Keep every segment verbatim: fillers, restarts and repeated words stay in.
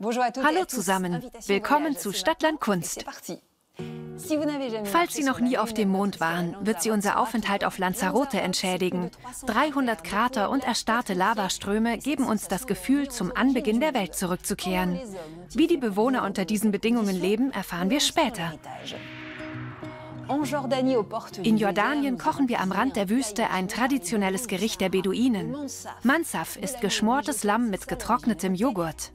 Hallo zusammen, willkommen zu Stadtland Kunst. Falls Sie noch nie auf dem Mond waren, wird Sie unser Aufenthalt auf Lanzarote entschädigen. dreihundert Krater und erstarrte Lavaströme geben uns das Gefühl, zum Anbeginn der Welt zurückzukehren. Wie die Bewohner unter diesen Bedingungen leben, erfahren wir später. In Jordanien kochen wir am Rand der Wüste ein traditionelles Gericht der Beduinen. Mansaf ist geschmortes Lamm mit getrocknetem Joghurt.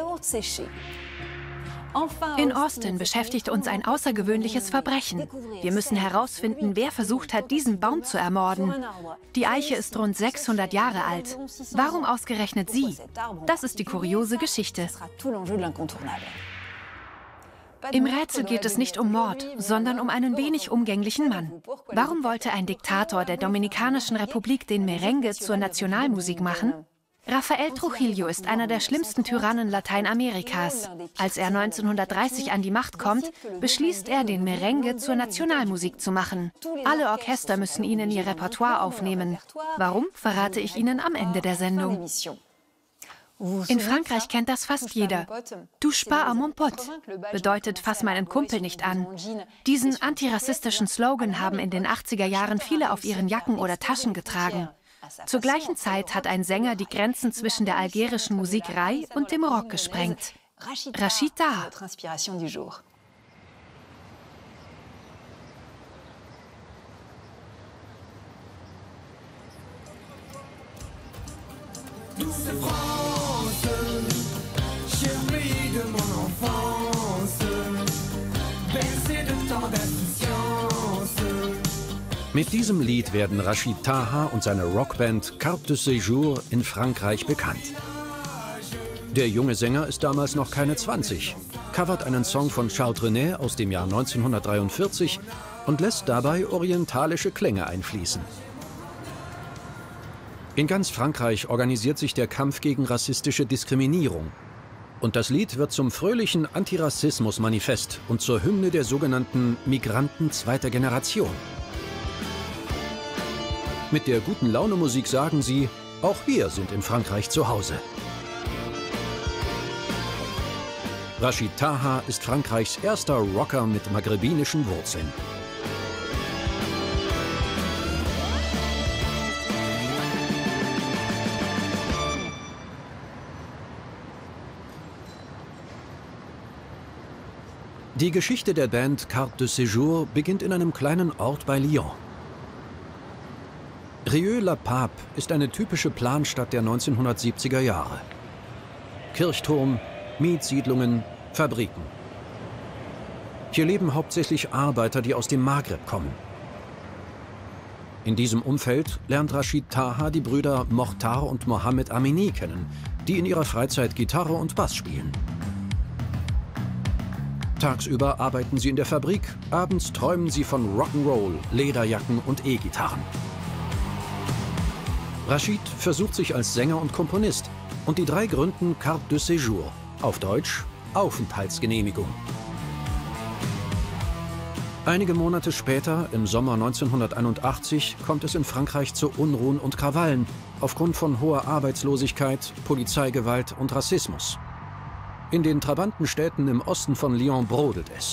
In Austin beschäftigt uns ein außergewöhnliches Verbrechen. Wir müssen herausfinden, wer versucht hat, diesen Baum zu ermorden. Die Eiche ist rund sechshundert Jahre alt. Warum ausgerechnet sie? Das ist die kuriose Geschichte. Im Rätsel geht es nicht um Mord, sondern um einen wenig umgänglichen Mann. Warum wollte ein Diktator der Dominikanischen Republik den Merengue zur Nationalmusik machen? Rafael Trujillo ist einer der schlimmsten Tyrannen Lateinamerikas. Als er neunzehnhundertdreißig an die Macht kommt, beschließt er, den Merengue zur Nationalmusik zu machen. Alle Orchester müssen ihn in ihr Repertoire aufnehmen. Warum, verrate ich Ihnen am Ende der Sendung. In Frankreich kennt das fast jeder. Touche pas à mon pote bedeutet, fass meinen Kumpel nicht an. Diesen antirassistischen Slogan haben in den achtziger Jahren viele auf ihren Jacken oder Taschen getragen. Zur gleichen Zeit hat ein Sänger die Grenzen zwischen der algerischen Musikerei und dem Rock gesprengt. Rachid Taha. Mit diesem Lied werden Rachid Taha und seine Rockband Carte de Séjour in Frankreich bekannt. Der junge Sänger ist damals noch keine zwanzig, covert einen Song von Charles Trenet aus dem Jahr neunzehnhundertdreiundvierzig und lässt dabei orientalische Klänge einfließen. In ganz Frankreich organisiert sich der Kampf gegen rassistische Diskriminierung. Und das Lied wird zum fröhlichen Antirassismus-Manifest und zur Hymne der sogenannten Migranten zweiter Generation. Mit der guten Laune-Musik sagen sie, auch wir sind in Frankreich zu Hause. Rachid Taha ist Frankreichs erster Rocker mit maghrebinischen Wurzeln. Die Geschichte der Band Carte de Séjour beginnt in einem kleinen Ort bei Lyon. Rieux-la-Pape ist eine typische Planstadt der neunzehnhundertsiebziger Jahre. Kirchturm, Mietsiedlungen, Fabriken. Hier leben hauptsächlich Arbeiter, die aus dem Maghreb kommen. In diesem Umfeld lernt Rachid Taha die Brüder Mokhtar und Mohamed Amini kennen, die in ihrer Freizeit Gitarre und Bass spielen. Tagsüber arbeiten sie in der Fabrik, abends träumen sie von Rock'n'Roll, Lederjacken und E-Gitarren. Rachid versucht sich als Sänger und Komponist und die drei gründen Carte de Séjour, auf Deutsch Aufenthaltsgenehmigung. Einige Monate später, im Sommer neunzehnhunderteinundachtzig, kommt es in Frankreich zu Unruhen und Krawallen aufgrund von hoher Arbeitslosigkeit, Polizeigewalt und Rassismus. In den Trabantenstädten im Osten von Lyon brodelt es.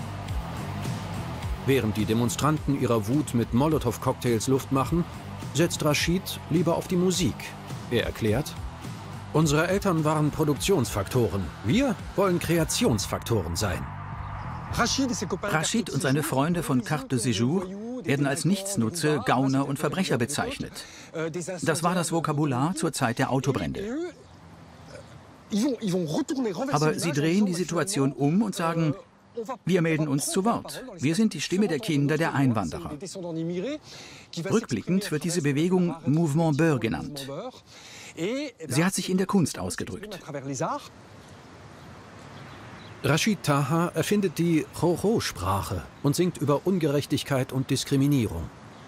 Während die Demonstranten ihrer Wut mit Molotow-Cocktails Luft machen, setzt Rachid lieber auf die Musik. Er erklärt, unsere Eltern waren Produktionsfaktoren, wir wollen Kreationsfaktoren sein. Rachid und seine Freunde von Carte de Séjour werden als Nichtsnutze, Gauner und Verbrecher bezeichnet. Das war das Vokabular zur Zeit der Autobrände. Aber sie drehen die Situation um und sagen, wir melden uns zu Wort. Wir sind die Stimme der Kinder der Einwanderer. Rückblickend wird diese Bewegung Mouvement Beur genannt. Sie hat sich in der Kunst ausgedrückt. Rachid Taha erfindet die Choro-Sprache und singt über Ungerechtigkeit und Diskriminierung.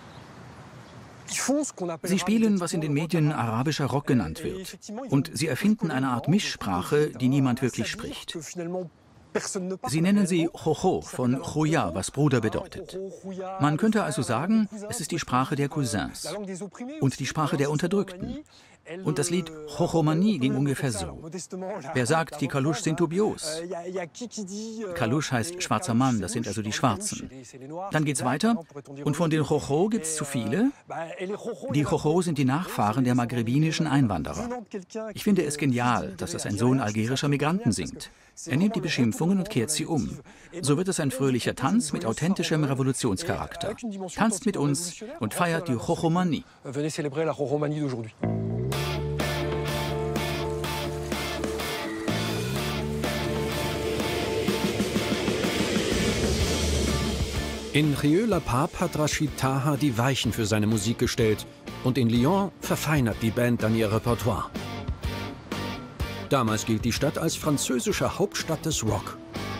Sie spielen, was in den Medien arabischer Rock genannt wird. Und sie erfinden eine Art Mischsprache, die niemand wirklich spricht. Sie nennen sie Jojo von Joya, was Bruder bedeutet. Man könnte also sagen, es ist die Sprache der Cousins und die Sprache der Unterdrückten. Und das Lied Chochomanie ging ungefähr so. Wer sagt, die Kalush sind dubios? Kalush heißt schwarzer Mann, das sind also die Schwarzen. Dann geht's weiter. Und von den Chocho gibt's zu viele. Die Chocho sind die Nachfahren der maghrebinischen Einwanderer. Ich finde es genial, dass das ein Sohn algerischer Migranten singt. Er nimmt die Beschimpfungen und kehrt sie um. So wird es ein fröhlicher Tanz mit authentischem Revolutionscharakter. Tanzt mit uns und feiert die Chochomanie. In Rieux-la-Pape hat Rachid Taha die Weichen für seine Musik gestellt und in Lyon verfeinert die Band dann ihr Repertoire. Damals gilt die Stadt als französische Hauptstadt des Rock.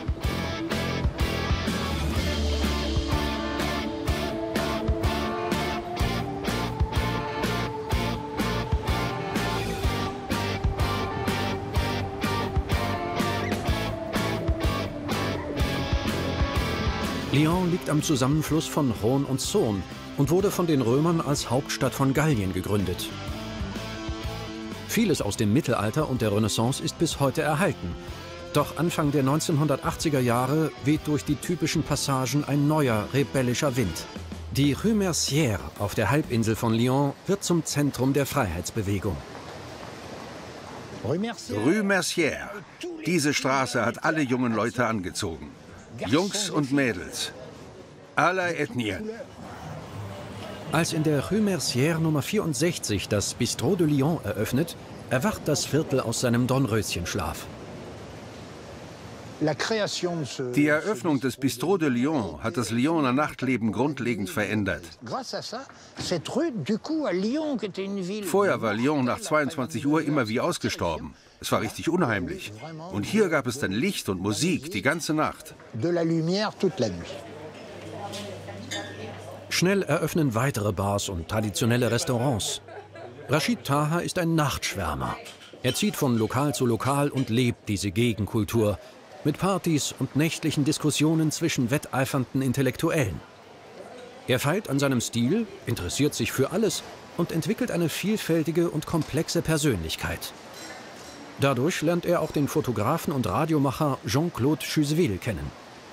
Lyon liegt am Zusammenfluss von Rhône und Saône und wurde von den Römern als Hauptstadt von Gallien gegründet. Vieles aus dem Mittelalter und der Renaissance ist bis heute erhalten. Doch Anfang der neunzehnhundertachtziger Jahre weht durch die typischen Passagen ein neuer, rebellischer Wind. Die Rue Mercière auf der Halbinsel von Lyon wird zum Zentrum der Freiheitsbewegung. Rue Mercière. Diese Straße hat alle jungen Leute angezogen. Jungs und Mädels. Aller Ethnien. Als in der Rue Mercière Nummer vierundsechzig das Bistrot de Lyon eröffnet, erwacht das Viertel aus seinem Dornröschenschlaf. Die Eröffnung des Bistrot de Lyon hat das Lyoner Nachtleben grundlegend verändert. Vorher war Lyon nach zweiundzwanzig Uhr immer wie ausgestorben. Es war richtig unheimlich. Und hier gab es dann Licht und Musik die ganze Nacht. Schnell eröffnen weitere Bars und traditionelle Restaurants. Rachid Taha ist ein Nachtschwärmer. Er zieht von Lokal zu Lokal und lebt diese Gegenkultur mit Partys und nächtlichen Diskussionen zwischen wetteifernden Intellektuellen. Er feilt an seinem Stil, interessiert sich für alles und entwickelt eine vielfältige und komplexe Persönlichkeit. Dadurch lernt er auch den Fotografen und Radiomacher Jean-Claude Chuseville kennen.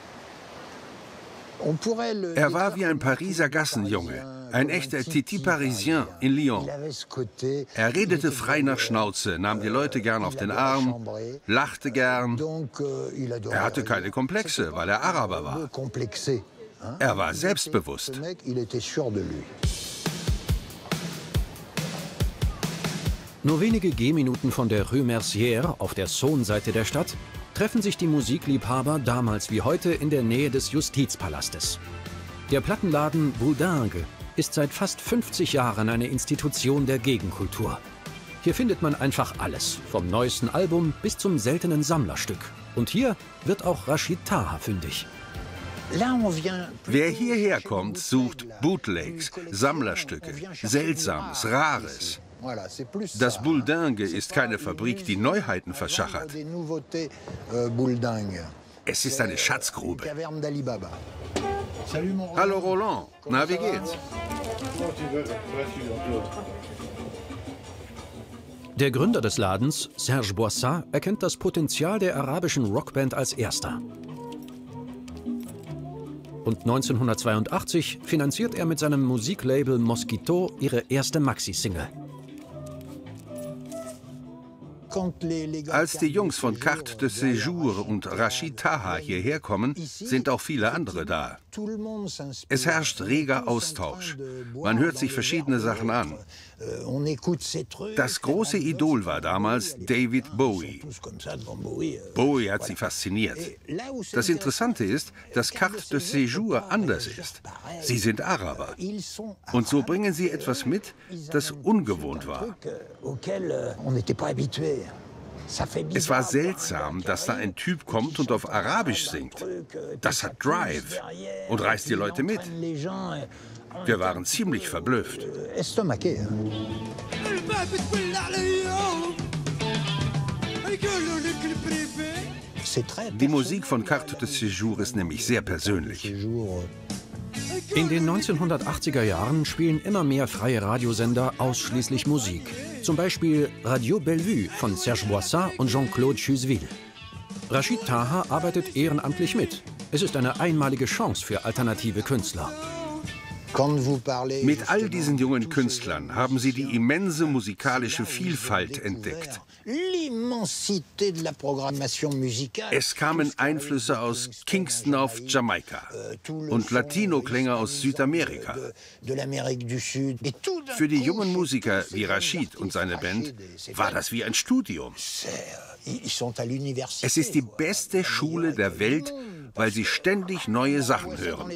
Er war wie ein Pariser Gassenjunge, ein echter Titi Parisien in Lyon. Er redete frei nach Schnauze, nahm die Leute gern auf den Arm, lachte gern. Er hatte keine Komplexe, weil er Araber war. Er war selbstbewusst. Nur wenige Gehminuten von der Rue Mercière auf der Saône-Seite der Stadt treffen sich die Musikliebhaber damals wie heute in der Nähe des Justizpalastes. Der Plattenladen Boudingue ist seit fast fünfzig Jahren eine Institution der Gegenkultur. Hier findet man einfach alles, vom neuesten Album bis zum seltenen Sammlerstück. Und hier wird auch Rachid Taha fündig. Wer hierher kommt, sucht Bootlegs, Sammlerstücke, Seltsames, Rares. Das Boudingue ist keine Fabrik, die Neuheiten verschachert. Es ist eine Schatzgrube. Hallo Roland, na wie geht's? Der Gründer des Ladens, Serge Boissat, erkennt das Potenzial der arabischen Rockband als erster. Und neunzehnhundertzweiundachtzig finanziert er mit seinem Musiklabel Mosquito ihre erste Maxi-Single. Als die Jungs von Carte de Séjour und Rachid Taha hierher kommen, sind auch viele andere da. Es herrscht reger Austausch. Man hört sich verschiedene Sachen an. Das große Idol war damals David Bowie. Bowie hat sie fasziniert. Das Interessante ist, dass Carte de Séjour anders ist. Sie sind Araber. Und so bringen sie etwas mit, das ungewohnt war. Es war seltsam, dass da ein Typ kommt und auf Arabisch singt. Das hat Drive und reißt die Leute mit. Wir waren ziemlich verblüfft. Die Musik von Carte de Séjour ist nämlich sehr persönlich. In den neunzehnhundertachtziger Jahren spielen immer mehr freie Radiosender ausschließlich Musik. Zum Beispiel Radio Bellevue von Serge Boissat und Jean-Claude Chuseville. Rachid Taha arbeitet ehrenamtlich mit. Es ist eine einmalige Chance für alternative Künstler. Mit all diesen jungen Künstlern haben sie die immense musikalische Vielfalt entdeckt. Es kamen Einflüsse aus Kingston auf Jamaika und Latino-Klänge aus Südamerika. Für die jungen Musiker wie Rachid und seine Band war das wie ein Studium. Es ist die beste Schule der Welt, weil sie ständig neue Sachen hören.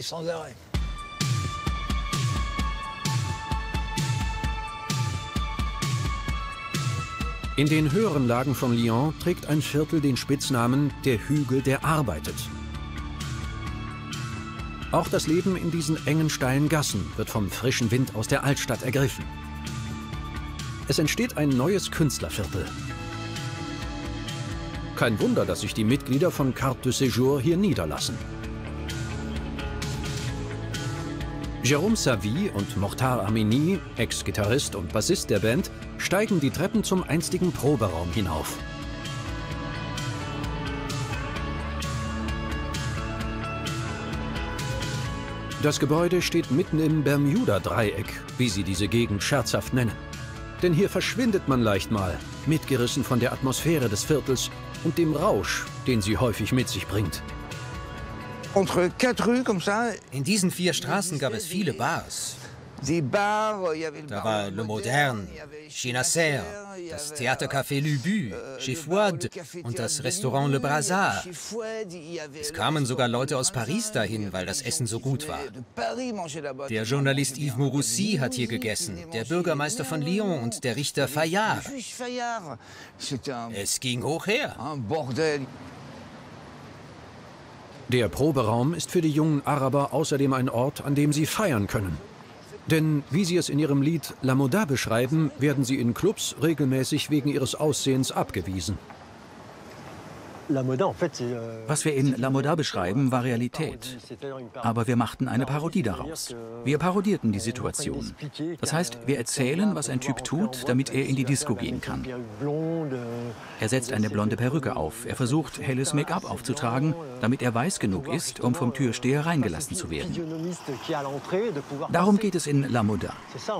In den höheren Lagen von Lyon trägt ein Viertel den Spitznamen der Hügel, der arbeitet. Auch das Leben in diesen engen, steilen Gassen wird vom frischen Wind aus der Altstadt ergriffen. Es entsteht ein neues Künstlerviertel. Kein Wunder, dass sich die Mitglieder von Carte de Séjour hier niederlassen. Jérôme Savy und Mokhtar Amini, Ex-Gitarrist und Bassist der Band, steigen die Treppen zum einstigen Proberaum hinauf. Das Gebäude steht mitten im Bermuda-Dreieck, wie sie diese Gegend scherzhaft nennen. Denn hier verschwindet man leicht mal, mitgerissen von der Atmosphäre des Viertels und dem Rausch, den sie häufig mit sich bringt. In diesen vier Straßen gab es viele Bars. Da war Le Moderne, Chez Nasser, das Theatercafé Lubu, Chez Fouad und das Restaurant Le Brazard. Es kamen sogar Leute aus Paris dahin, weil das Essen so gut war. Der Journalist Yves Mouroussi hat hier gegessen, der Bürgermeister von Lyon und der Richter Fayard. Es ging hoch her. Der Proberaum ist für die jungen Araber außerdem ein Ort, an dem sie feiern können. Denn, wie sie es in ihrem Lied La Moda beschreiben, werden sie in Clubs regelmäßig wegen ihres Aussehens abgewiesen. Was wir in La Moda beschreiben, war Realität. Aber wir machten eine Parodie daraus. Wir parodierten die Situation. Das heißt, wir erzählen, was ein Typ tut, damit er in die Disco gehen kann. Er setzt eine blonde Perücke auf. Er versucht, helles Make-up aufzutragen, damit er weiß genug ist, um vom Türsteher reingelassen zu werden. Darum geht es in La Moda.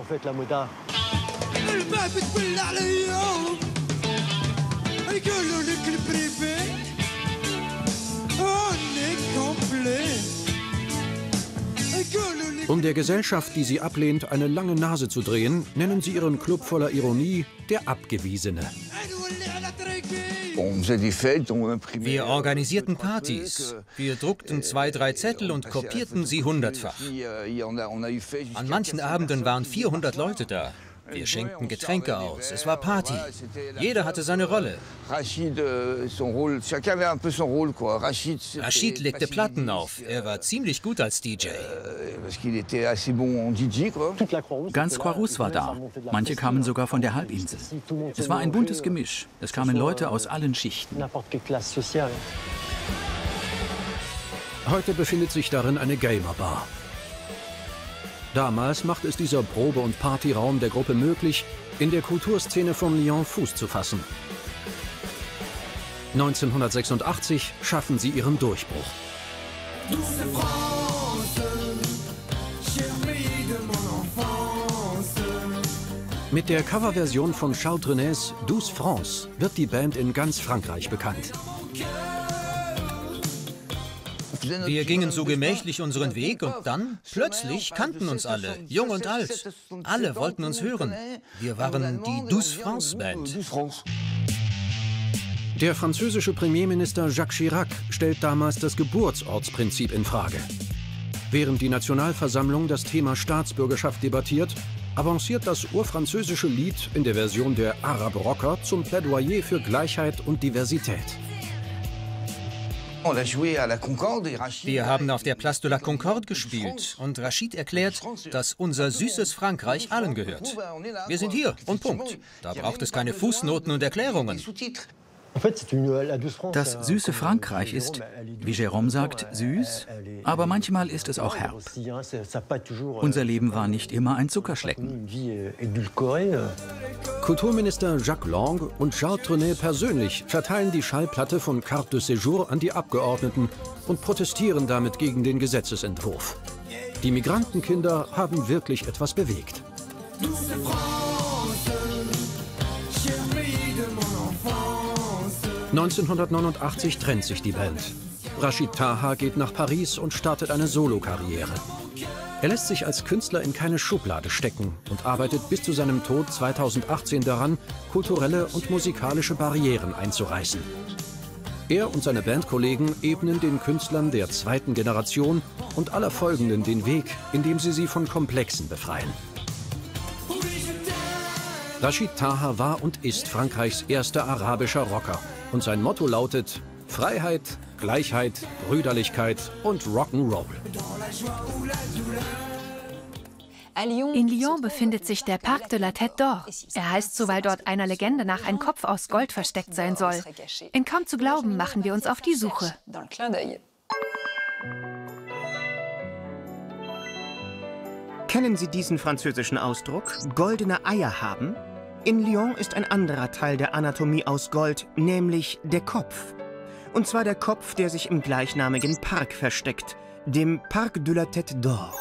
Um der Gesellschaft, die sie ablehnt, eine lange Nase zu drehen, nennen sie ihren Club voller Ironie der Abgewiesene. Wir organisierten Partys. Wir druckten zwei, drei Zettel und kopierten sie hundertfach. An manchen Abenden waren vierhundert Leute da. Wir schenkten Getränke aus. Es war Party. Jeder hatte seine Rolle. Rachid legte Platten auf. Er war ziemlich gut als D J. Ganz Croix-Rousse war da. Manche kamen sogar von der Halbinsel. Es war ein buntes Gemisch. Es kamen Leute aus allen Schichten. Heute befindet sich darin eine Gamer-Bar. Damals macht es dieser Probe- und Partyraum der Gruppe möglich, in der Kulturszene von Lyon Fuß zu fassen. neunzehnhundertsechsundachtzig schaffen sie ihren Durchbruch. Mit der Coverversion von Charles Trenets Douce France wird die Band in ganz Frankreich bekannt. Wir gingen so gemächlich unseren Weg und dann, plötzlich, kannten uns alle, jung und alt. Alle wollten uns hören. Wir waren die Douce France Band. Der französische Premierminister Jacques Chirac stellt damals das Geburtsortsprinzip in Frage. Während die Nationalversammlung das Thema Staatsbürgerschaft debattiert, avanciert das urfranzösische Lied in der Version der Arab-Rocker zum Plädoyer für Gleichheit und Diversität. Wir haben auf der Place de la Concorde gespielt und Rachid erklärt, dass unser süßes Frankreich allen gehört. Wir sind hier und Punkt. Da braucht es keine Fußnoten und Erklärungen. Das süße Frankreich ist, wie Jérôme sagt, süß, aber manchmal ist es auch herb. Unser Leben war nicht immer ein Zuckerschlecken. Kulturminister Jacques Lang und Charles Trenet persönlich verteilen die Schallplatte von Carte de Séjour an die Abgeordneten und protestieren damit gegen den Gesetzesentwurf. Die Migrantenkinder haben wirklich etwas bewegt. neunzehnhundertneunundachtzig trennt sich die Band. Rachid Taha geht nach Paris und startet eine Solokarriere. Er lässt sich als Künstler in keine Schublade stecken und arbeitet bis zu seinem Tod zweitausendachtzehn daran, kulturelle und musikalische Barrieren einzureißen. Er und seine Bandkollegen ebnen den Künstlern der zweiten Generation und aller Folgenden den Weg, indem sie sie von Komplexen befreien. Rachid Taha war und ist Frankreichs erster arabischer Rocker. Und sein Motto lautet Freiheit, Gleichheit, Brüderlichkeit und Rock'n'Roll. In Lyon befindet sich der Parc de la Tête d'Or. Er heißt so, weil dort einer Legende nach ein Kopf aus Gold versteckt sein soll. In kaum zu glauben machen wir uns auf die Suche. Kennen Sie diesen französischen Ausdruck? Goldene Eier haben? In Lyon ist ein anderer Teil der Anatomie aus Gold, nämlich der Kopf. Und zwar der Kopf, der sich im gleichnamigen Park versteckt, dem Parc de la Tête d'Or.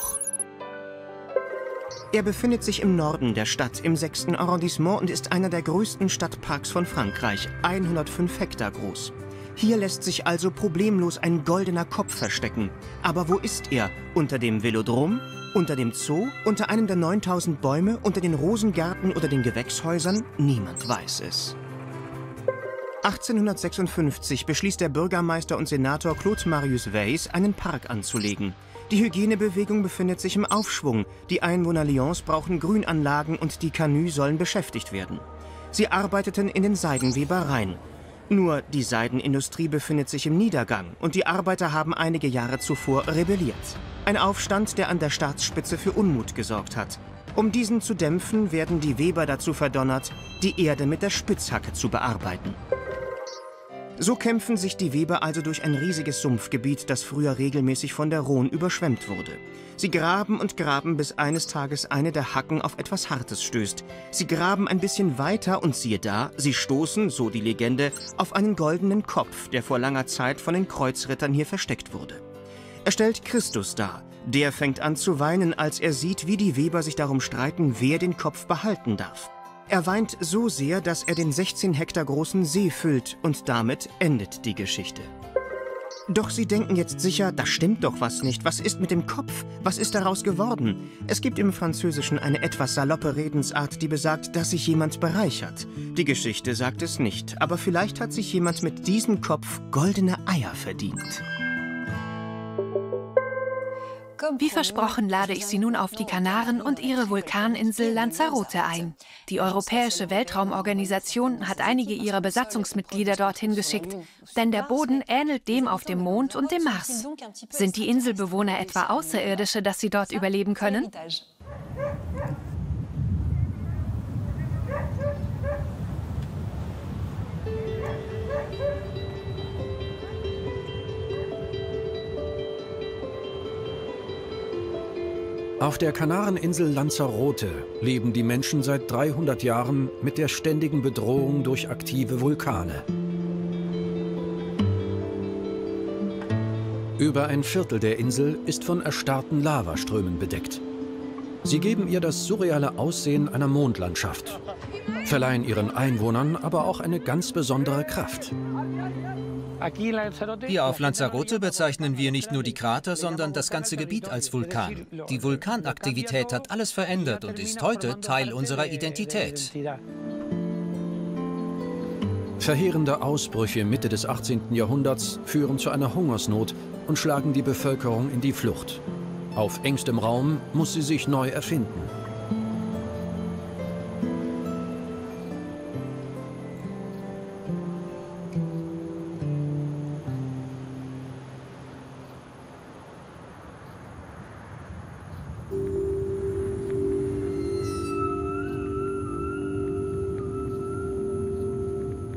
Er befindet sich im Norden der Stadt, im sechsten Arrondissement und ist einer der größten Stadtparks von Frankreich, hundertfünf Hektar groß. Hier lässt sich also problemlos ein goldener Kopf verstecken. Aber wo ist er? Unter dem Velodrom? Unter dem Zoo? Unter einem der neuntausend Bäume? Unter den Rosengärten oder den Gewächshäusern? Niemand weiß es. achtzehnhundertsechsundfünfzig beschließt der Bürgermeister und Senator Claude Marius Weiss, einen Park anzulegen. Die Hygienebewegung befindet sich im Aufschwung. Die Einwohner Lyons brauchen Grünanlagen und die Canuts sollen beschäftigt werden. Sie arbeiteten in den Seidenwebereien. Nur die Seidenindustrie befindet sich im Niedergang und die Arbeiter haben einige Jahre zuvor rebelliert. Ein Aufstand, der an der Staatsspitze für Unmut gesorgt hat. Um diesen zu dämpfen, werden die Weber dazu verdonnert, die Erde mit der Spitzhacke zu bearbeiten. So kämpfen sich die Weber also durch ein riesiges Sumpfgebiet, das früher regelmäßig von der Rhône überschwemmt wurde. Sie graben und graben, bis eines Tages eine der Hacken auf etwas Hartes stößt. Sie graben ein bisschen weiter und siehe da, sie stoßen, so die Legende, auf einen goldenen Kopf, der vor langer Zeit von den Kreuzrittern hier versteckt wurde. Er stellt Christus dar. Der fängt an zu weinen, als er sieht, wie die Weber sich darum streiten, wer den Kopf behalten darf. Er weint so sehr, dass er den sechzehn Hektar großen See füllt und damit endet die Geschichte. Doch sie denken jetzt sicher, da stimmt doch was nicht. Was ist mit dem Kopf? Was ist daraus geworden? Es gibt im Französischen eine etwas saloppe Redensart, die besagt, dass sich jemand bereichert. Die Geschichte sagt es nicht, aber vielleicht hat sich jemand mit diesem Kopf goldene Eier verdient. Wie versprochen lade ich Sie nun auf die Kanaren und ihre Vulkaninsel Lanzarote ein. Die Europäische Weltraumorganisation hat einige ihrer Besatzungsmitglieder dorthin geschickt, denn der Boden ähnelt dem auf dem Mond und dem Mars. Sind die Inselbewohner etwa Außerirdische, dass sie dort überleben können? Auf der Kanareninsel Lanzarote leben die Menschen seit dreihundert Jahren mit der ständigen Bedrohung durch aktive Vulkane. Über ein Viertel der Insel ist von erstarrten Lavaströmen bedeckt. Sie geben ihr das surreale Aussehen einer Mondlandschaft, verleihen ihren Einwohnern aber auch eine ganz besondere Kraft. Hier auf Lanzarote bezeichnen wir nicht nur die Krater, sondern das ganze Gebiet als Vulkan. Die Vulkanaktivität hat alles verändert und ist heute Teil unserer Identität. Verheerende Ausbrüche Mitte des achtzehnten Jahrhunderts führen zu einer Hungersnot und schlagen die Bevölkerung in die Flucht. Auf engstem Raum muss sie sich neu erfinden.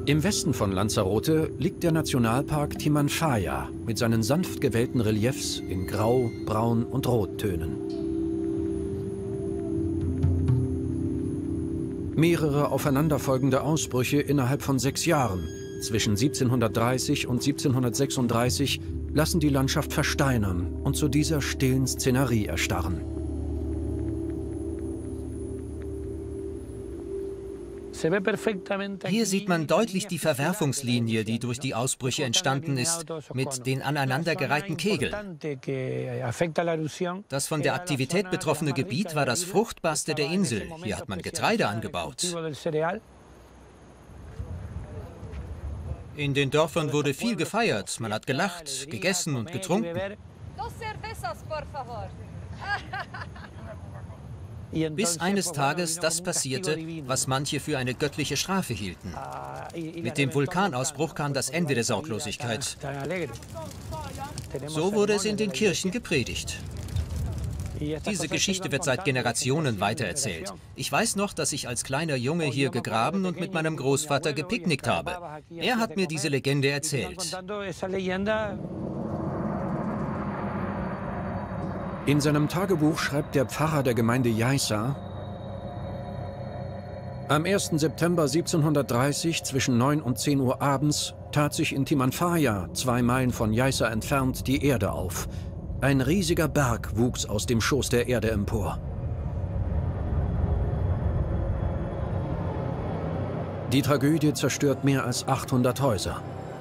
Im Westen von Lanzarote liegt der Nationalpark Timanfaya mit seinen sanft gewellten Reliefs in Grau, Braun und Rottönen. Mehrere aufeinanderfolgende Ausbrüche innerhalb von sechs Jahren zwischen siebzehnhundertdreißig und siebzehnhundertsechsunddreißig lassen die Landschaft versteinern und zu dieser stillen Szenerie erstarren. Hier sieht man deutlich die Verwerfungslinie, die durch die Ausbrüche entstanden ist, mit den aneinandergereihten Kegeln. Das von der Aktivität betroffene Gebiet war das fruchtbarste der Insel. Hier hat man Getreide angebaut. In den Dörfern wurde viel gefeiert. Man hat gelacht, gegessen und getrunken. Bis eines Tages das passierte, was manche für eine göttliche Strafe hielten. Mit dem Vulkanausbruch kam das Ende der Sorglosigkeit. So wurde es in den Kirchen gepredigt. Diese Geschichte wird seit Generationen weitererzählt. Ich weiß noch, dass ich als kleiner Junge hier gegraben und mit meinem Großvater gepicknickt habe. Er hat mir diese Legende erzählt. In seinem Tagebuch schreibt der Pfarrer der Gemeinde Yaiza: Am ersten September siebzehnhundertdreißig zwischen neun und zehn Uhr abends tat sich in Timanfaya, zwei Meilen von Yaiza entfernt, die Erde auf. Ein riesiger Berg wuchs aus dem Schoß der Erde empor. Die Tragödie zerstört mehr als achthundert Häuser.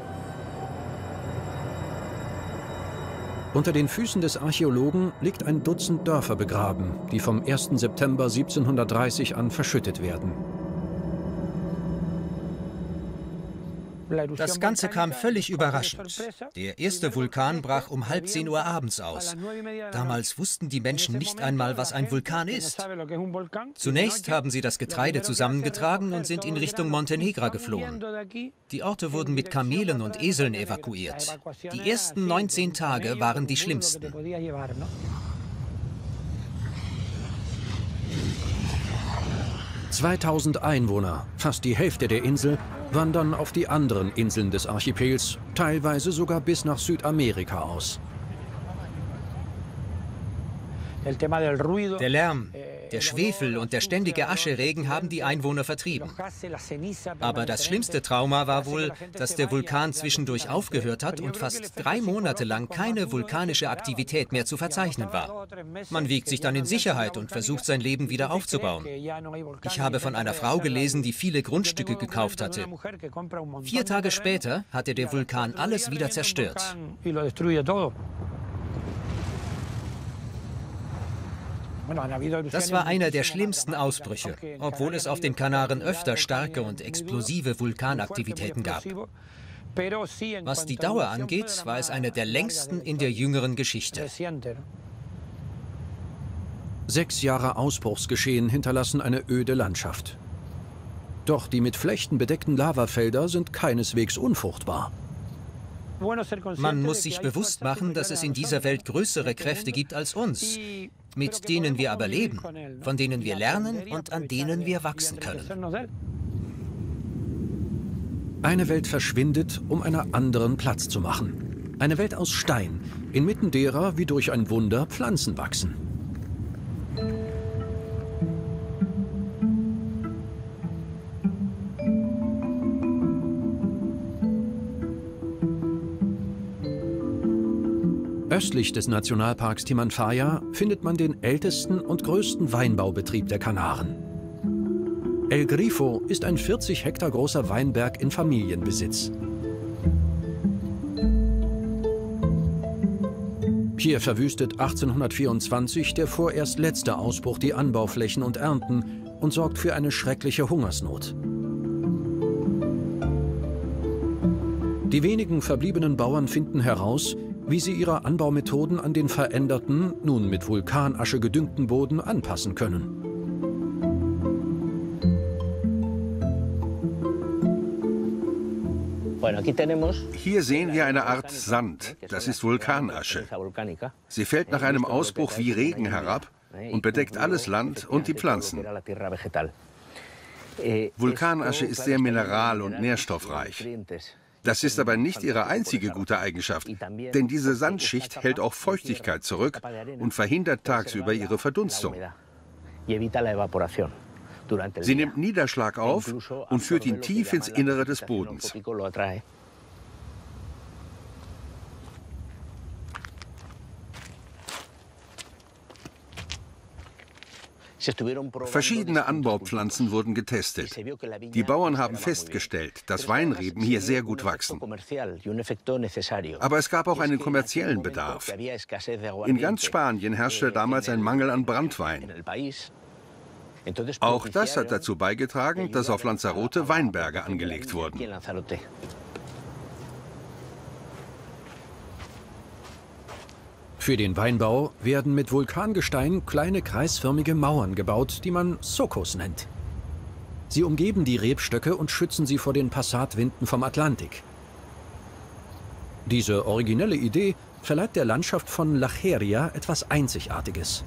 Unter den Füßen des Archäologen liegt ein Dutzend Dörfer begraben, die vom ersten September siebzehnhundertdreißig an verschüttet werden. Das Ganze kam völlig überraschend. Der erste Vulkan brach um halb zehn Uhr abends aus. Damals wussten die Menschen nicht einmal, was ein Vulkan ist. Zunächst haben sie das Getreide zusammengetragen und sind in Richtung Montenegra geflohen. Die Orte wurden mit Kamelen und Eseln evakuiert. Die ersten neunzehn Tage waren die schlimmsten. zweitausend Einwohner, fast die Hälfte der Insel, wandern auf die anderen Inseln des Archipels, teilweise sogar bis nach Südamerika aus. Der Lärm, der Schwefel und der ständige Ascheregen haben die Einwohner vertrieben. Aber das schlimmste Trauma war wohl, dass der Vulkan zwischendurch aufgehört hat und fast drei Monate lang keine vulkanische Aktivität mehr zu verzeichnen war. Man wiegt sich dann in Sicherheit und versucht, sein Leben wieder aufzubauen. Ich habe von einer Frau gelesen, die viele Grundstücke gekauft hatte. Vier Tage später hatte der Vulkan alles wieder zerstört. Das war einer der schlimmsten Ausbrüche, obwohl es auf den Kanaren öfter starke und explosive Vulkanaktivitäten gab. Was die Dauer angeht, war es eine der längsten in der jüngeren Geschichte. Sechs Jahre Ausbruchsgeschehen hinterlassen eine öde Landschaft. Doch die mit Flechten bedeckten Lavafelder sind keineswegs unfruchtbar. Man muss sich bewusst machen, dass es in dieser Welt größere Kräfte gibt als uns, mit denen wir aber leben, von denen wir lernen und an denen wir wachsen können. Eine Welt verschwindet, um einer anderen Platz zu machen. Eine Welt aus Stein, inmitten derer wie durch ein Wunder Pflanzen wachsen. Östlich des Nationalparks Timanfaya findet man den ältesten und größten Weinbaubetrieb der Kanaren. El Grifo ist ein vierzig Hektar großer Weinberg in Familienbesitz. Hier verwüstet achtzehnhundertvierundzwanzig der vorerst letzte Ausbruch die Anbauflächen und Ernten und sorgt für eine schreckliche Hungersnot. Die wenigen verbliebenen Bauern finden heraus, wie sie ihre Anbaumethoden an den veränderten, nun mit Vulkanasche gedüngten Boden anpassen können. Hier sehen wir eine Art Sand, das ist Vulkanasche. Sie fällt nach einem Ausbruch wie Regen herab und bedeckt alles Land und die Pflanzen. Vulkanasche ist sehr mineral- und nährstoffreich. Das ist aber nicht ihre einzige gute Eigenschaft, denn diese Sandschicht hält auch Feuchtigkeit zurück und verhindert tagsüber ihre Verdunstung. Sie nimmt Niederschlag auf und führt ihn tief ins Innere des Bodens. Verschiedene Anbaupflanzen wurden getestet. Die Bauern haben festgestellt, dass Weinreben hier sehr gut wachsen. Aber es gab auch einen kommerziellen Bedarf. In ganz Spanien herrschte damals ein Mangel an Branntwein. Auch das hat dazu beigetragen, dass auf Lanzarote Weinberge angelegt wurden. Für den Weinbau werden mit Vulkangestein kleine kreisförmige Mauern gebaut, die man Socos nennt. Sie umgeben die Rebstöcke und schützen sie vor den Passatwinden vom Atlantik. Diese originelle Idee verleiht der Landschaft von La Jeria etwas Einzigartiges.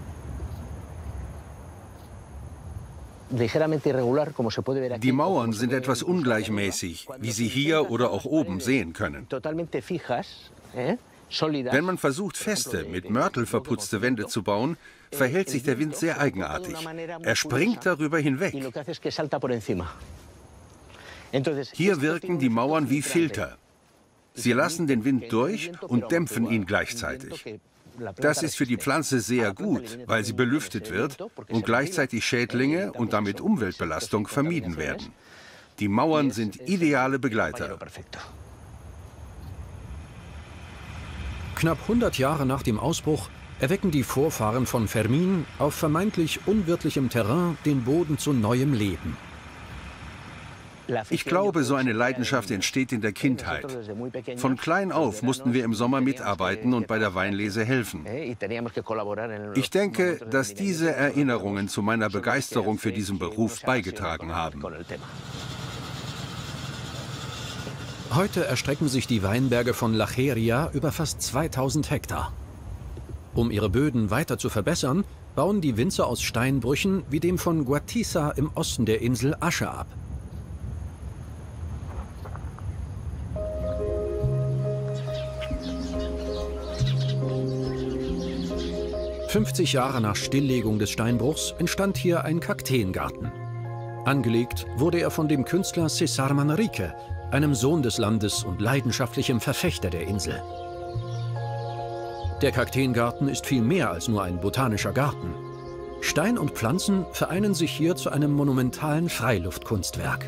Die Mauern sind etwas ungleichmäßig, wie Sie hier oder auch oben sehen können. Wenn man versucht, feste, mit Mörtel verputzte Wände zu bauen, verhält sich der Wind sehr eigenartig. Er springt darüber hinweg. Hier wirken die Mauern wie Filter. Sie lassen den Wind durch und dämpfen ihn gleichzeitig. Das ist für die Pflanze sehr gut, weil sie belüftet wird und gleichzeitig Schädlinge und damit Umweltbelastung vermieden werden. Die Mauern sind ideale Begleiter. Knapp hundert Jahre nach dem Ausbruch erwecken die Vorfahren von Fermín auf vermeintlich unwirtlichem Terrain den Boden zu neuem Leben. Ich glaube, so eine Leidenschaft entsteht in der Kindheit. Von klein auf mussten wir im Sommer mitarbeiten und bei der Weinlese helfen. Ich denke, dass diese Erinnerungen zu meiner Begeisterung für diesen Beruf beigetragen haben. Heute erstrecken sich die Weinberge von La Jeria über fast zweitausend Hektar. Um ihre Böden weiter zu verbessern, bauen die Winzer aus Steinbrüchen wie dem von Guatiza im Osten der Insel Asche ab. fünfzig Jahre nach Stilllegung des Steinbruchs entstand hier ein Kakteengarten. Angelegt wurde er von dem Künstler César Manrique, einem Sohn des Landes und leidenschaftlichem Verfechter der Insel. Der Kakteengarten ist viel mehr als nur ein botanischer Garten. Stein und Pflanzen vereinen sich hier zu einem monumentalen Freiluftkunstwerk.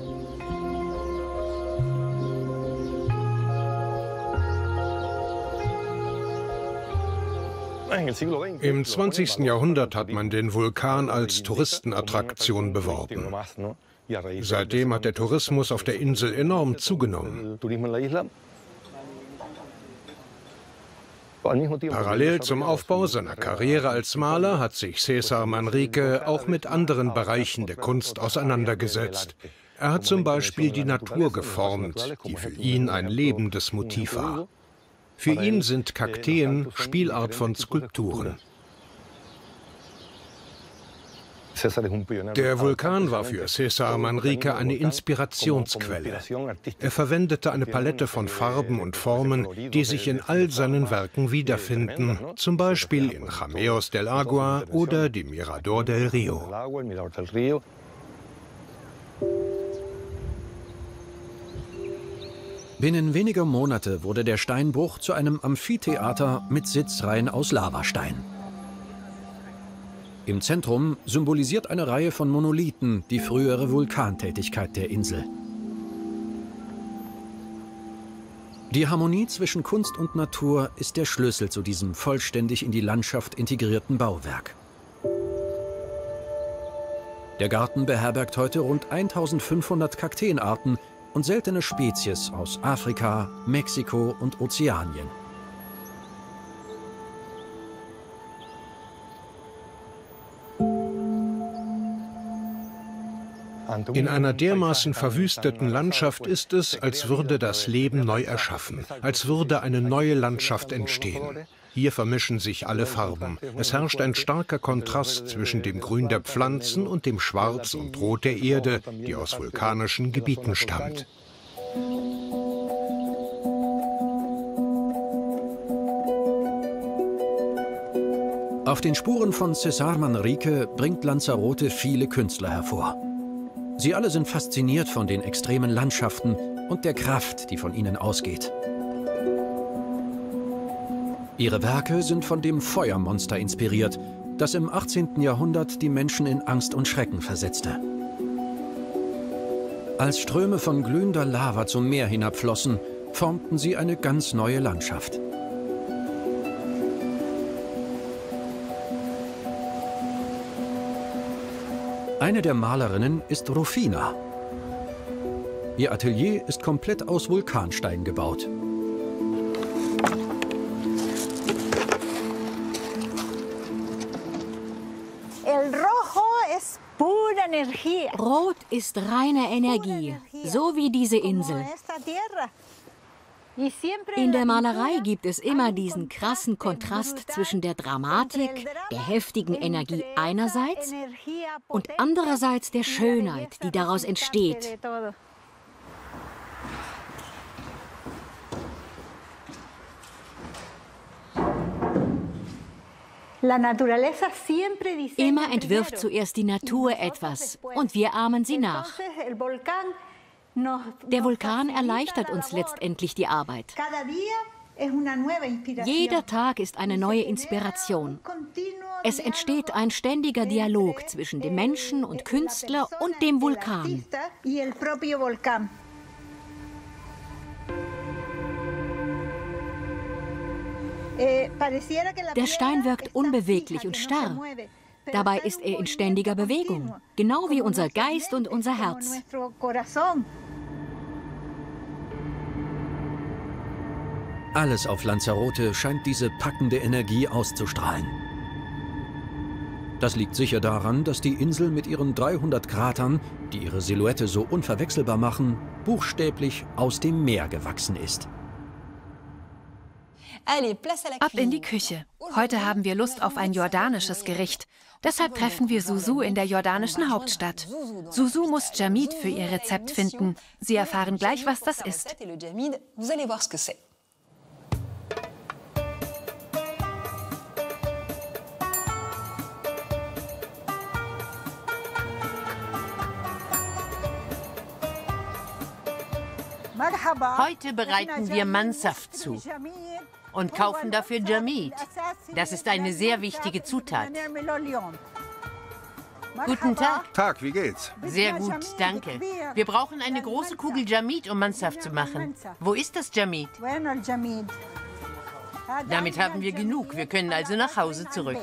Im zwanzigsten Jahrhundert hat man den Vulkan als Touristenattraktion beworben. Seitdem hat der Tourismus auf der Insel enorm zugenommen. Parallel zum Aufbau seiner Karriere als Maler hat sich César Manrique auch mit anderen Bereichen der Kunst auseinandergesetzt. Er hat zum Beispiel die Natur geformt, die für ihn ein lebendes Motiv war. Für ihn sind Kakteen Spielart von Skulpturen. Der Vulkan war für César Manrique eine Inspirationsquelle. Er verwendete eine Palette von Farben und Formen, die sich in all seinen Werken wiederfinden, zum Beispiel in Jameos del Agua oder dem Mirador del Rio. Binnen weniger Monate wurde der Steinbruch zu einem Amphitheater mit Sitzreihen aus Lavastein. Im Zentrum symbolisiert eine Reihe von Monolithen die frühere Vulkantätigkeit der Insel. Die Harmonie zwischen Kunst und Natur ist der Schlüssel zu diesem vollständig in die Landschaft integrierten Bauwerk. Der Garten beherbergt heute rund eintausendfünfhundert Kakteenarten und seltene Spezies aus Afrika, Mexiko und Ozeanien. In einer dermaßen verwüsteten Landschaft ist es, als würde das Leben neu erschaffen, als würde eine neue Landschaft entstehen. Hier vermischen sich alle Farben. Es herrscht ein starker Kontrast zwischen dem Grün der Pflanzen und dem Schwarz und Rot der Erde, die aus vulkanischen Gebieten stammt. Auf den Spuren von César Manrique bringt Lanzarote viele Künstler hervor. Sie alle sind fasziniert von den extremen Landschaften und der Kraft, die von ihnen ausgeht. Ihre Werke sind von dem Feuermonster inspiriert, das im achtzehnten Jahrhundert die Menschen in Angst und Schrecken versetzte. Als Ströme von glühender Lava zum Meer hinabflossen, formten sie eine ganz neue Landschaft. Eine der Malerinnen ist Rufina. Ihr Atelier ist komplett aus Vulkanstein gebaut. Rot ist reine Energie, so wie diese Insel. In der Malerei gibt es immer diesen krassen Kontrast zwischen der Dramatik, der heftigen Energie einerseits und andererseits der Schönheit, die daraus entsteht. Immer entwirft zuerst die Natur etwas und wir ahmen sie nach. Der Vulkan erleichtert uns letztendlich die Arbeit. Jeder Tag ist eine neue Inspiration. Es entsteht ein ständiger Dialog zwischen dem Menschen und Künstler und dem Vulkan. Der Stein wirkt unbeweglich und starr. Dabei ist er in ständiger Bewegung, genau wie unser Geist und unser Herz. Alles auf Lanzarote scheint diese packende Energie auszustrahlen. Das liegt sicher daran, dass die Insel mit ihren dreihundert Kratern, die ihre Silhouette so unverwechselbar machen, buchstäblich aus dem Meer gewachsen ist. Ab in die Küche. Heute haben wir Lust auf ein jordanisches Gericht. Deshalb treffen wir Suzu in der jordanischen Hauptstadt. Suzu muss Jamid für ihr Rezept finden. Sie erfahren gleich, was das ist. Heute bereiten wir Mansaft zu und kaufen dafür Jamid. Das ist eine sehr wichtige Zutat. Guten Tag. Tag, wie geht's? Sehr gut, danke. Wir brauchen eine große Kugel Jamid, um Mansaft zu machen. Wo ist das Jamid? Damit haben wir genug. Wir können also nach Hause zurück.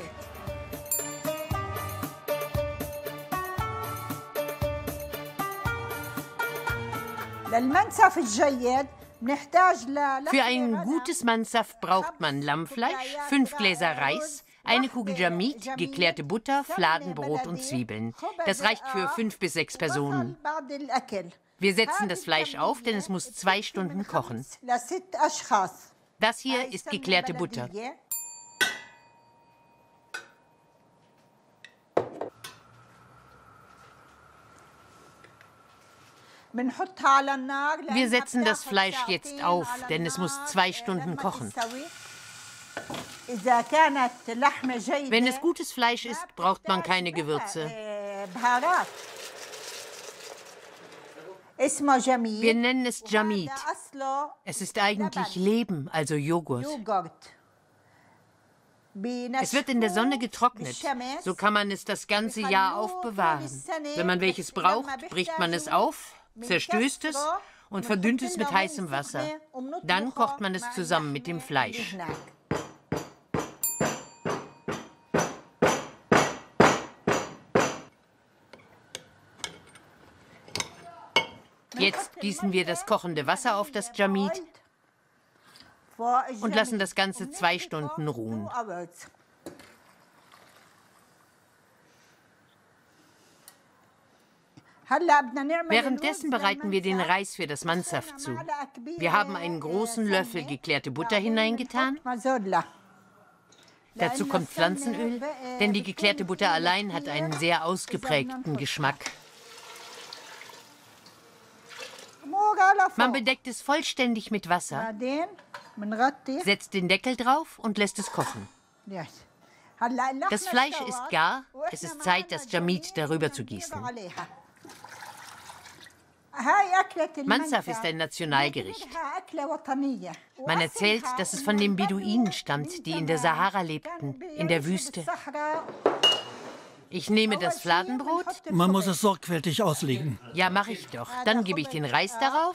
Für ein gutes Mansaft braucht man Lammfleisch, fünf Gläser Reis, eine Kugel Jamid, geklärte Butter, Fladenbrot und Zwiebeln. Das reicht für fünf bis sechs Personen. Wir setzen das Fleisch auf, denn es muss zwei Stunden kochen. Das hier ist geklärte Butter. Wir setzen das Fleisch jetzt auf, denn es muss zwei Stunden kochen. Wenn es gutes Fleisch ist, braucht man keine Gewürze. Wir nennen es Jamid. Es ist eigentlich Leben, also Joghurt. Es wird in der Sonne getrocknet. So kann man es das ganze Jahr aufbewahren. Wenn man welches braucht, bricht man es auf, zerstößt es und verdünnt es mit heißem Wasser. Dann kocht man es zusammen mit dem Fleisch. Jetzt gießen wir das kochende Wasser auf das Jamid und lassen das Ganze zwei Stunden ruhen. Währenddessen bereiten wir den Reis für das Mansaft zu. Wir haben einen großen Löffel geklärte Butter hineingetan, Dazu kommt Pflanzenöl, denn die geklärte Butter allein hat einen sehr ausgeprägten Geschmack. Man bedeckt es vollständig mit Wasser, setzt den Deckel drauf und lässt es kochen. Das Fleisch ist gar, es ist Zeit, das Jamid darüber zu gießen. Mansaf ist ein Nationalgericht. Man erzählt, dass es von den Beduinen stammt, die in der Sahara lebten, in der Wüste. Ich nehme das Fladenbrot. Man muss es sorgfältig auslegen. Ja, mache ich doch. Dann gebe ich den Reis darauf.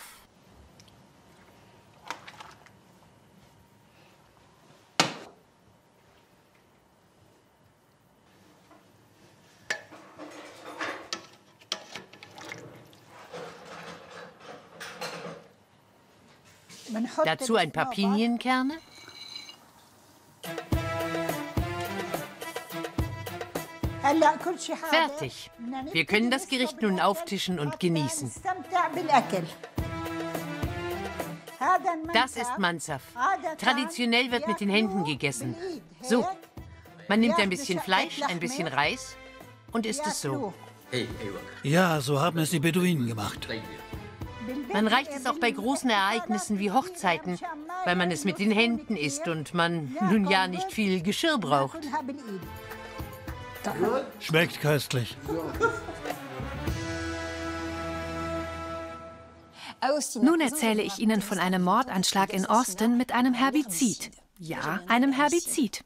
Dazu ein paar Pinienkerne. Fertig. Wir können das Gericht nun auftischen und genießen. Das ist Mansaf. Traditionell wird mit den Händen gegessen. So, man nimmt ein bisschen Fleisch, ein bisschen Reis und isst es so. Ja, so haben es die Beduinen gemacht. Man reicht es auch bei großen Ereignissen wie Hochzeiten, weil man es mit den Händen isst und man nun ja nicht viel Geschirr braucht. Schmeckt köstlich. Nun erzähle ich Ihnen von einem Mordanschlag in Austin mit einem Herbizid. Ja, einem Herbizid.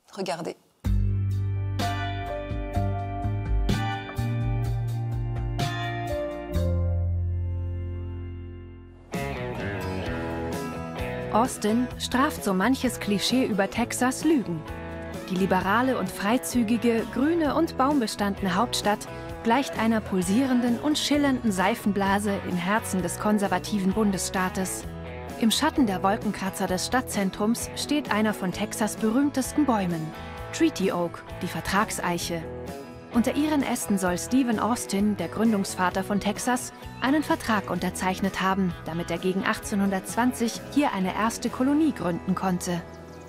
Austin straft so manches Klischee über Texas Lügen. Die liberale und freizügige, grüne und baumbestandene Hauptstadt gleicht einer pulsierenden und schillernden Seifenblase im Herzen des konservativen Bundesstaates. Im Schatten der Wolkenkratzer des Stadtzentrums steht einer von Texas' berühmtesten Bäumen, Treaty Oak, die Vertragseiche. Unter ihren Ästen soll Stephen Austin, der Gründungsvater von Texas, einen Vertrag unterzeichnet haben, damit er gegen achtzehnhundertzwanzig hier eine erste Kolonie gründen konnte.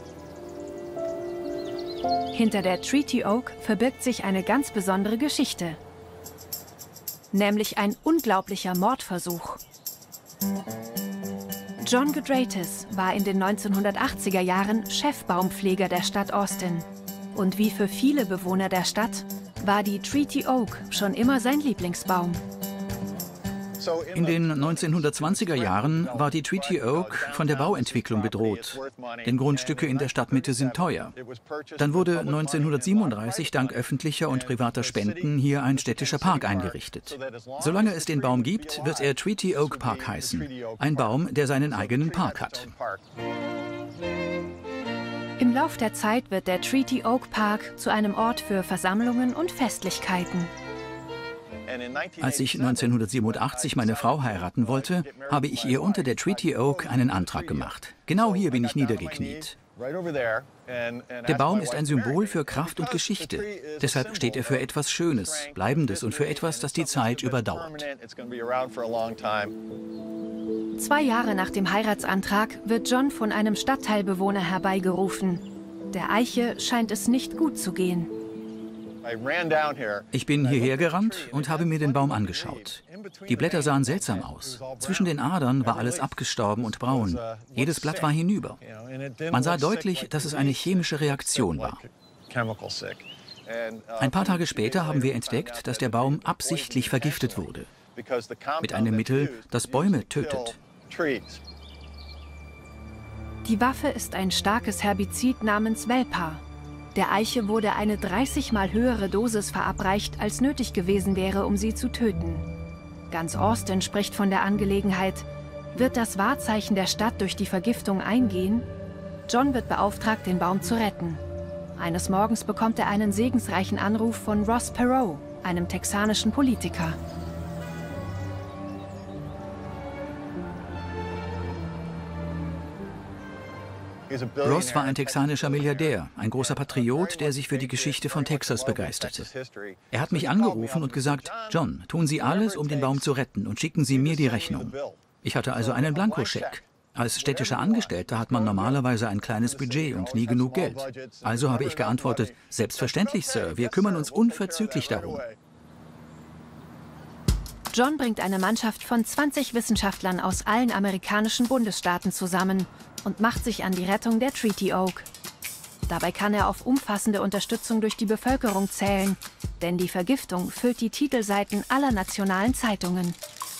Hinter der Treaty Oak verbirgt sich eine ganz besondere Geschichte, nämlich ein unglaublicher Mordversuch. John Gudreitis war in den neunzehnhundertachtziger Jahren Chefbaumpfleger der Stadt Austin. Und wie für viele Bewohner der Stadt war die Treaty Oak schon immer sein Lieblingsbaum. In den neunzehnhundertzwanziger Jahren war die Treaty Oak von der Bauentwicklung bedroht, denn Grundstücke in der Stadtmitte sind teuer. Dann wurde neunzehnhundertsiebenunddreißig dank öffentlicher und privater Spenden hier ein städtischer Park eingerichtet. Solange es den Baum gibt, wird er Treaty Oak Park heißen, ein Baum, der seinen eigenen Park hat. Im Lauf der Zeit wird der Treaty Oak Park zu einem Ort für Versammlungen und Festlichkeiten. Als ich neunzehnhundertsiebenundachtzig meine Frau heiraten wollte, habe ich ihr unter der Treaty Oak einen Antrag gemacht. Genau hier bin ich niedergekniet. Der Baum ist ein Symbol für Kraft und Geschichte. Deshalb steht er für etwas Schönes, Bleibendes und für etwas, das die Zeit überdauert. Zwei Jahre nach dem Heiratsantrag wird John von einem Stadtteilbewohner herbeigerufen. Der Eiche scheint es nicht gut zu gehen. Ich bin hierher gerannt und habe mir den Baum angeschaut. Die Blätter sahen seltsam aus. Zwischen den Adern war alles abgestorben und braun. Jedes Blatt war hinüber. Man sah deutlich, dass es eine chemische Reaktion war. Ein paar Tage später haben wir entdeckt, dass der Baum absichtlich vergiftet wurde. Mit einem Mittel, das Bäume tötet. Die Waffe ist ein starkes Herbizid namens Velpa. Der Eiche wurde eine dreißig Mal höhere Dosis verabreicht, als nötig gewesen wäre, um sie zu töten. Ganz Austin spricht von der Angelegenheit. Wird das Wahrzeichen der Stadt durch die Vergiftung eingehen? John wird beauftragt, den Baum zu retten. Eines Morgens bekommt er einen segensreichen Anruf von Ross Perot, einem texanischen Politiker. Ross war ein texanischer Milliardär, ein großer Patriot, der sich für die Geschichte von Texas begeisterte. Er hat mich angerufen und gesagt, John, tun Sie alles, um den Baum zu retten und schicken Sie mir die Rechnung. Ich hatte also einen Blankoscheck. Als städtischer Angestellter hat man normalerweise ein kleines Budget und nie genug Geld. Also habe ich geantwortet, selbstverständlich, Sir, wir kümmern uns unverzüglich darum. John bringt eine Mannschaft von zwanzig Wissenschaftlern aus allen amerikanischen Bundesstaaten zusammen und macht sich an die Rettung der Treaty Oak. Dabei kann er auf umfassende Unterstützung durch die Bevölkerung zählen, denn die Vergiftung füllt die Titelseiten aller nationalen Zeitungen.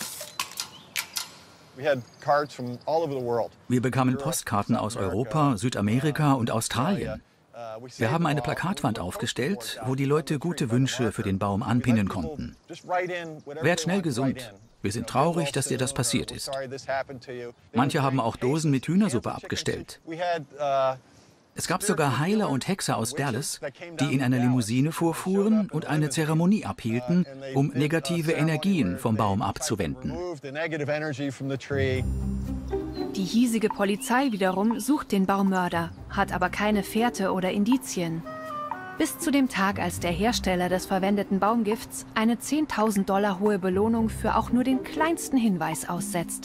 Wir bekamen Postkarten aus Europa, Südamerika und Australien. Wir haben eine Plakatwand aufgestellt, wo die Leute gute Wünsche für den Baum anpinnen konnten. Werd schnell gesund. Wir sind traurig, dass dir das passiert ist. Manche haben auch Dosen mit Hühnersuppe abgestellt. Es gab sogar Heiler und Hexer aus Dallas, die in einer Limousine vorfuhren und eine Zeremonie abhielten, um negative Energien vom Baum abzuwenden. Die hiesige Polizei wiederum sucht den Baummörder, hat aber keine Fährte oder Indizien. Bis zu dem Tag, als der Hersteller des verwendeten Baumgifts eine zehntausend Dollar hohe Belohnung für auch nur den kleinsten Hinweis aussetzt.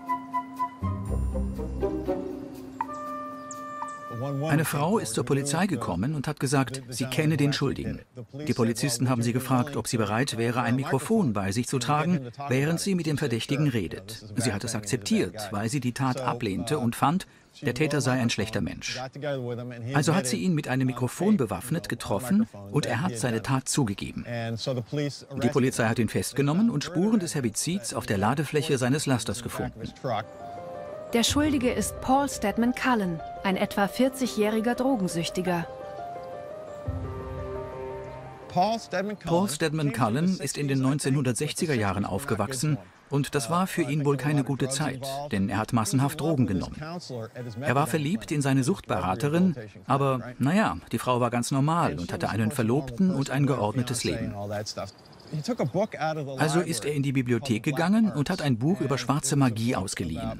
Eine Frau ist zur Polizei gekommen und hat gesagt, sie kenne den Schuldigen. Die Polizisten haben sie gefragt, ob sie bereit wäre, ein Mikrofon bei sich zu tragen, während sie mit dem Verdächtigen redet. Sie hat es akzeptiert, weil sie die Tat ablehnte und fand, der Täter sei ein schlechter Mensch. Also hat sie ihn mit einem Mikrofon bewaffnet getroffen und er hat seine Tat zugegeben. Die Polizei hat ihn festgenommen und Spuren des Herbizids auf der Ladefläche seines Lasters gefunden. Der Schuldige ist Paul Stedman Cullen, ein etwa vierzigjähriger Drogensüchtiger. Paul Stedman Cullen ist in den neunzehnhundertsechziger Jahren aufgewachsen und das war für ihn wohl keine gute Zeit, denn er hat massenhaft Drogen genommen. Er war verliebt in seine Suchtberaterin, aber naja, die Frau war ganz normal und hatte einen Verlobten und ein geordnetes Leben. Also ist er in die Bibliothek gegangen und hat ein Buch über schwarze Magie ausgeliehen.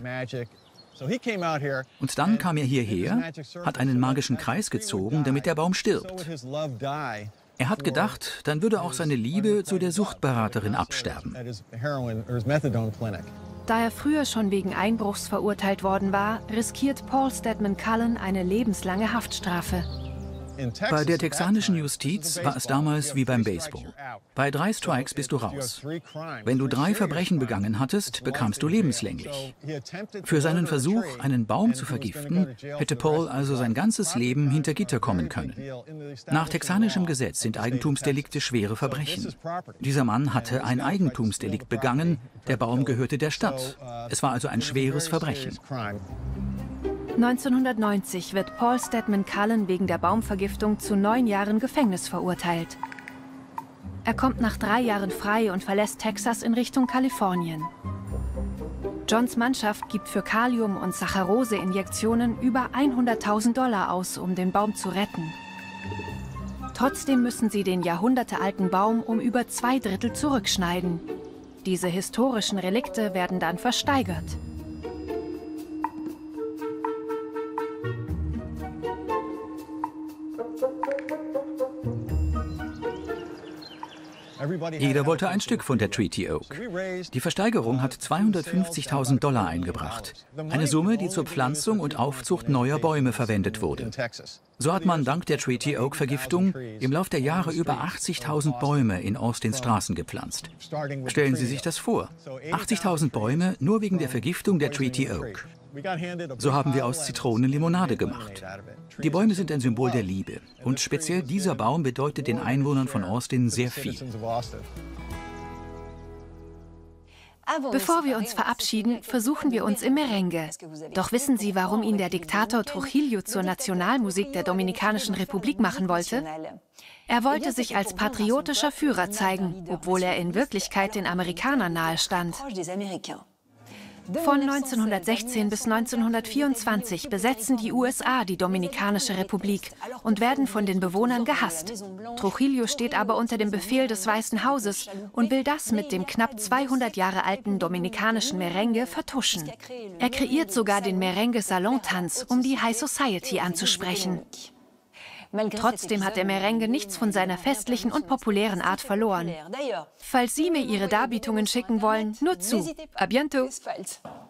Und dann kam er hierher, hat einen magischen Kreis gezogen, damit der Baum stirbt. Er hat gedacht, dann würde auch seine Liebe zu der Suchtberaterin absterben. Da er früher schon wegen Einbruchs verurteilt worden war, riskiert Paul Stedman Cullen eine lebenslange Haftstrafe. Bei der texanischen Justiz war es damals wie beim Baseball. Bei drei Strikes bist du raus. Wenn du drei Verbrechen begangen hattest, bekamst du lebenslänglich. Für seinen Versuch, einen Baum zu vergiften, hätte Paul also sein ganzes Leben hinter Gitter kommen können. Nach texanischem Gesetz sind Eigentumsdelikte schwere Verbrechen. Dieser Mann hatte ein Eigentumsdelikt begangen, der Baum gehörte der Stadt. Es war also ein schweres Verbrechen. neunzehnhundertneunzig wird Paul Stedman Cullen wegen der Baumvergiftung zu neun Jahren Gefängnis verurteilt. Er kommt nach drei Jahren frei und verlässt Texas in Richtung Kalifornien. Johns Mannschaft gibt für Kalium- und Saccharose-Injektionen über hunderttausend Dollar aus, um den Baum zu retten. Trotzdem müssen sie den jahrhundertealten Baum um über zwei Drittel zurückschneiden. Diese historischen Relikte werden dann versteigert. Jeder wollte ein Stück von der Treaty Oak. Die Versteigerung hat zweihundertfünfzigtausend Dollar eingebracht. Eine Summe, die zur Pflanzung und Aufzucht neuer Bäume verwendet wurde. So hat man dank der Treaty Oak Vergiftung im Lauf der Jahre über achtzigtausend Bäume in Austins Straßen gepflanzt. Stellen Sie sich das vor. achtzigtausend Bäume nur wegen der Vergiftung der Treaty Oak. So haben wir aus Zitronen Limonade gemacht. Die Bäume sind ein Symbol der Liebe. Und speziell dieser Baum bedeutet den Einwohnern von Austin sehr viel. Bevor wir uns verabschieden, versuchen wir uns im Merengue. Doch wissen Sie, warum ihn der Diktator Trujillo zur Nationalmusik der Dominikanischen Republik machen wollte? Er wollte sich als patriotischer Führer zeigen, obwohl er in Wirklichkeit den Amerikanern nahestand. Von neunzehnhundertsechzehn bis neunzehnhundertvierundzwanzig besetzen die U S A die Dominikanische Republik und werden von den Bewohnern gehasst. Trujillo steht aber unter dem Befehl des Weißen Hauses und will das mit dem knapp zweihundert Jahre alten dominikanischen Merengue vertuschen. Er kreiert sogar den Merengue-Salontanz, um die High Society anzusprechen. Trotzdem hat der Merengue nichts von seiner festlichen und populären Art verloren. Falls Sie mir Ihre Darbietungen schicken wollen, nur zu. A bientôt!